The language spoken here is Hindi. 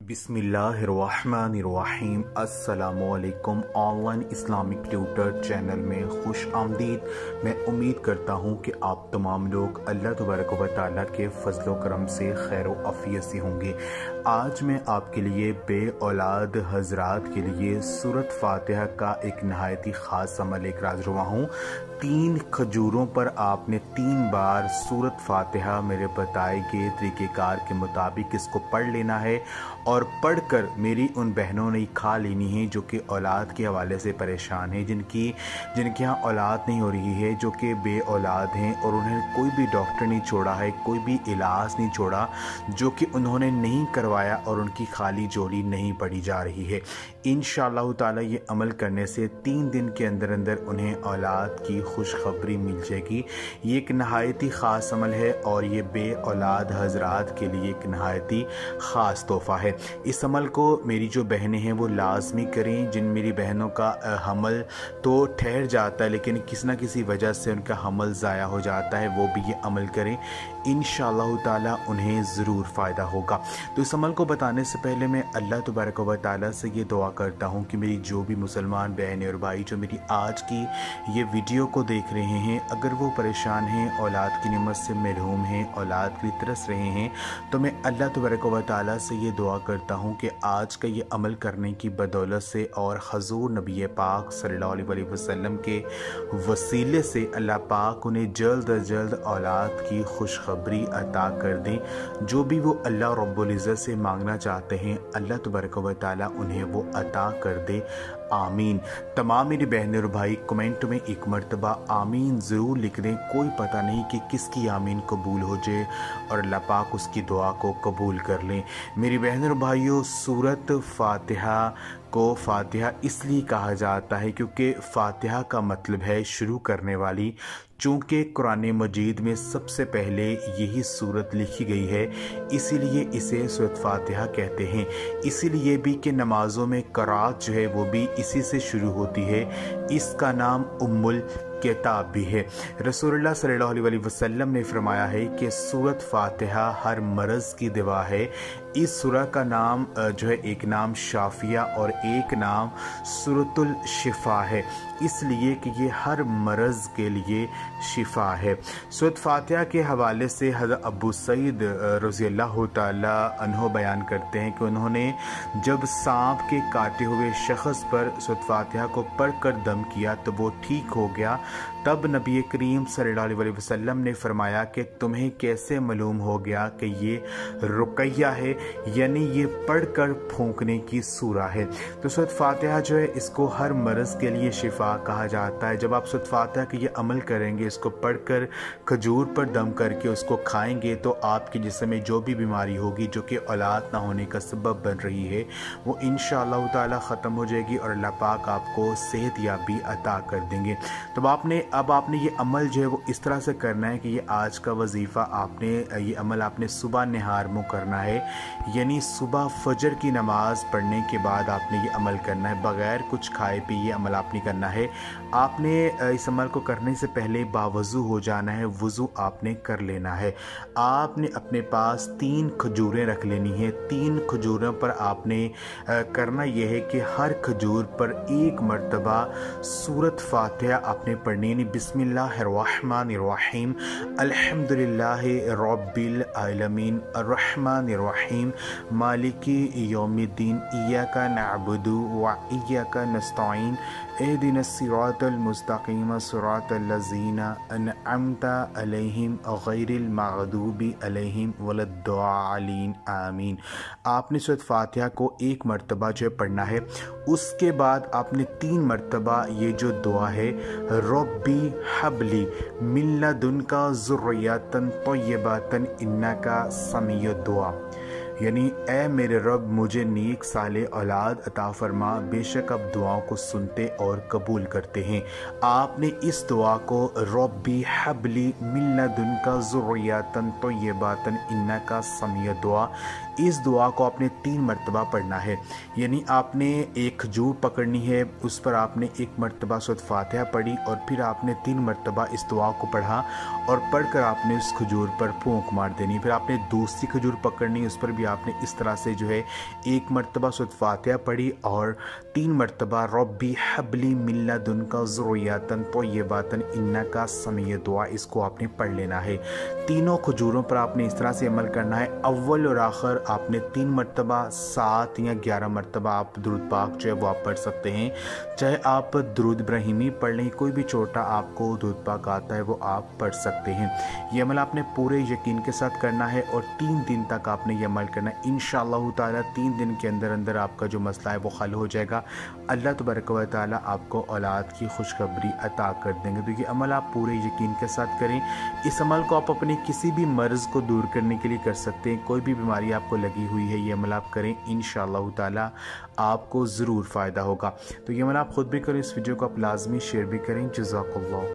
बिस्मिल्लाहिर्रहमानिर्रहीम। अस्सलामुअलैकुम। ऑनलाइन इस्लामिक ट्यूटर चैनल में खुश आमदीद। मैं उम्मीद करता हूँ कि आप तमाम लोग अल्लाह तबारक व तआला के फजलो करम से खैर व आफियत से होंगे। आज मैं आपके लिए बे औलाद हजरात के लिए सूरत फातिहा का एक नहायती ख़ास अमल लेकर हाज़िर हुआ हूँ। 3 खजूरों पर आपने 3 बार सूरत फातिहा मेरे बताए गए तरीक़ेकार के मुताबिक इसको पढ़ लेना है और पढ़कर मेरी उन बहनों ने खा लेनी है जो कि औलाद के हवाले से परेशान हैं, जिनके यहाँ औलाद नहीं हो रही है, जो कि बे औलाद हैं और उन्हें कोई भी डॉक्टर नहीं छोड़ा है, कोई भी इलाज नहीं छोड़ा जो कि उन्होंने नहीं करवाया और उनकी खाली जोड़ी नहीं पड़ी जा रही है। इंशाअल्लाह ताला ये अमल करने से 3 दिन के अंदर अंदर उन्हें औलाद की खुशखबरी मिल जाएगी। ये एक नहायती ख़ास अमल है और ये बे औलाद हजरात के लिए एक नहायती ख़ास तोहफ़ा है। इस अमल को मेरी जो बहनें हैं वो लाजमी करें। जिन मेरी बहनों का हमल तो ठहर जाता है लेकिन किसी न किसी वजह से उनका हमल ज़ाया हो जाता है, वो भी ये अमल करें। इंशाअल्लाह ताला उन्हें ज़रूर फ़ायदा होगा। तो इस अमल को बताने से पहले मैं अल्लाह तबारक व तआला से ये दुआ करता हूँ कि मेरी जो भी मुसलमान बहनें और भाई जो मेरी आज की ये वीडियो को देख रहे हैं, अगर वो परेशान हैं, औलाद की निमत से महरूम हैं, औलाद के लिए तरस रहे हैं, तो मैं अल्लाह तबारक व तआला से ये दुआ करता हूँ कि आज का ये अमल करने की बदौलत से और हजूर नबी पाक सल्लल्लाहु अलैहि वसल्लम के वसीले से अल्लाह पाक उन्हें जल्द अज जल्द औलाद की खुशखबरी अता कर दें। जो भी वो अल्लाह रब्बुल इज़्ज़त से मांगना चाहते हैं अल्लाह तबारक व तआला उन्हें वो अता कर दे। आमीन। तमाम मेरी बहनें और भाई कमेंट में एक मरतबा आमीन ज़रूर लिख दें। कोई पता नहीं कि किसकी आमीन कबूल हो जाए और अल्लाह पाक उसकी दुआ को कबूल कर लें। मेरी बहनों और भाइयों, सूरत फातिहा को फातिहा इसलिए कहा जाता है क्योंकि फातिहा का मतलब है शुरू करने वाली। चूँकि कुरान मजीद में सबसे पहले यही सूरत लिखी गई है, इसीलिए इसे सूरत फातिहा कहते हैं। इसीलिए भी कि नमाज़ों में क़राअत जो है वो भी इसी से शुरू होती है। इसका नाम उम्मुल किताब भी है। रसूलुल्लाह सल्लल्लाहु अलैहि वसल्लम ने फरमाया है कि सूरत फातिहा हर मर्ज़ की दवा है। इस सूरह का नाम जो है एक नाम शाफिया और एक नाम सूरतुल शिफा है, इसलिए कि ये हर मर्ज़ के लिए शिफा है। सूरत फातिहा के हवाले से हज़रत अबू सईद रज़ियल्लाहु ताला अन्हो बयान करते हैं कि उन्होंने जब सांप के काटे हुए शख्स पर सूरत फातिहा को पढ़कर दम किया तो वो ठीक हो गया। तब नबी करीम सल्लल्लाहु अलैहि वसल्लम ने फरमाया कि तुम्हें कैसे मालूम हो गया कि ये रुकैया है, यानी ये पढ़कर फूंकने की सूरा है। तो सूरत फातिहा जो है इसको हर मर्ज़ के लिए शिफा कहा जाता है। जब आप सूरत फातिहा के ये अमल करेंगे, इसको पढ़कर खजूर पर दम करके उसको खाएंगे तो आपके जिस्म में जो भी बीमारी होगी जो कि औलाद ना होने का सबब बन रही है वो इंशाअल्लाह ताला ख़त्म हो जाएगी और अल्लाह पाक आपको सेहत याबी अता कर देंगे। तो अब आपने ये अमल जो है वो इस तरह से करना है कि ये आज का वजीफ़ा आपने ये अमल आपने सुबह निहार मुँह करना है, यानी सुबह फजर की नमाज़ पढ़ने के बाद आपने ये अमल करना है। बग़ैर कुछ खाए पिए अमल आपने करना है। आपने इस अमल को करने से पहले बावज़ू हो जाना है, वज़ू आपने कर लेना है। आपने अपने पास 3 खजूरें रख लेनी है। 3 खजूरों पर आपने करना यह है कि हर खजूर पर एक मरतबा सूरत फातिहा आपने पढ़नी है। बिस्मिल्लाहिर्रहमानिर्रहीम, अल्हम्दुलिल्लाहि रब्बिल आलमीन, अर्रहमानिर्रहीम, मालिकी यौमिद्दीन, इय्याका नअबुदु व इय्याका नस्तईन, इहदिनस सिरातल मुस्तकीम, सिरातल लज़ीना अनअमता अलैहिम गैरिल मग़दूबि अलैहिम वलद्दालिन, आमीन। आपने सूरत फातिहा को 1 मरतबा जो है पढ़ना है। उसके बाद आपने 3 मरतबा ये जो दुआ है, रब्बी हबली मिन लदुनका ज़ुर्रियतन तय्यबतन इन्नका समीउद दुआ, यानी ए मेरे रब मुझे नेक साले औलाद अता फरमा, बेशक अब दुआओं को सुनते और कबूल करते हैं। आपने इस दुआ को रब्बी हबली मिन लदुनका ज़ुर्रियतन तय्यबतन इन्नका समीउद दुआ, इस दुआ को आपने 3 मरतबा पढ़ना है। यानी आपने एक खजूर पकड़नी है, उस पर आपने 1 मरतबा सूरत फातिहा पढ़ी और फिर आपने 3 मरतबा इस दुआ को पढ़ा और पढ़कर आपने उस खजूर पर फूंक मार देनी। फिर आपने दूसरी खजूर पकड़नी, उस पर भी भी आपने इस तरह से जो है 1 मरतबा सूरत फातिहा पढ़ी और 3 मरतबा रब्बी हबली मिन लदुनका ज़ुर्रियतन तय्यबतन इन्नका समीउ दुआ, इसको आपने पढ़ लेना है। तीनों खजूरों पर आपने इस तरह से अमल करना है। अव्वल और आखिर आपने 3 मरतबा, 7 या 11 मरतबा आप दुरूद पाक जो है वो आप पढ़ सकते हैं। चाहे आप दुरूद इब्राहिमी पढ़ लें, कोई भी छोटा आपको दुरूद पाक आता है वो आप पढ़ सकते हैं। ये अमल आपने पूरे यकीन के साथ करना है और 3 दिन तक आपने ये अमल करना है। इंशाअल्लाह ताला 3 दिन के अंदर अंदर आपका जो मसला है वो हल हो जाएगा। अल्लाह तबारक व तआला आपको औलाद की खुशखबरी अता कर देंगे। तो ये अमल आप पूरे यकीन के साथ करें। इस अमल को आप अपने किसी भी मर्ज़ को दूर करने के लिए कर सकते हैं। कोई भी बीमारी आपको लगी हुई है, ये अमल आप करें, इंशाअल्लाह ताला आपको ज़रूर फ़ायदा होगा। तो ये अमल आप ख़ुद भी करें, इस वीडियो को आप लाजमी शेयर भी करें। जज़ाकल्लाह।